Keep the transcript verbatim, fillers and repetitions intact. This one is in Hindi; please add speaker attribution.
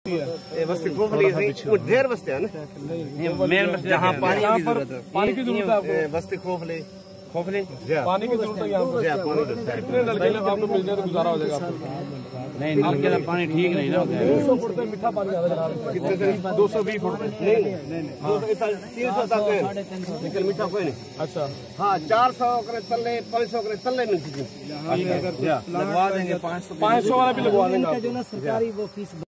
Speaker 1: बस्ती खोखली है, ढेर बस्ते है ना मेन जहाँ पानी की जरूरत है, पानी की जरूरत है। बस्ती खोखली खोखली पानी की जरूरत है यहाँ पर। कितने नलके आपको मिल जाए तो गुजारा हो जाएगा आपको? नहीं, नलके का पानी ठीक नहीं ना, दो सौ फुट में मीठा पानी आता है। कितने से? दो सौ बीस फुट में नहीं नहीं तीन सौ तक है, लेकिन मीठा कोई नहीं। अच्छा हाँ, चार सौ करे तल्ले, पाँच सौ करे तल्ले मिलती थी। लगवा देंगे पाँच सौ, पाँच सौ वाला भी लगवा देंगे।